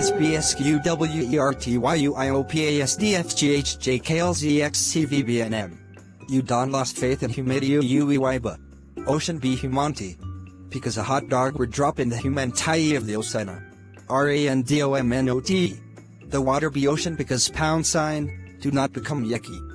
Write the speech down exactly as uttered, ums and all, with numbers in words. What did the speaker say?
S B S Q W E R T Y U I O P A S D F G H J K L Z X C V B N M. You don lost faith in humanity U E Y but ocean be humanity. Because a hot dog would drop in the humanity of the ocean. R A N D O M N O T. The water be ocean because pound sign, do not become yucky.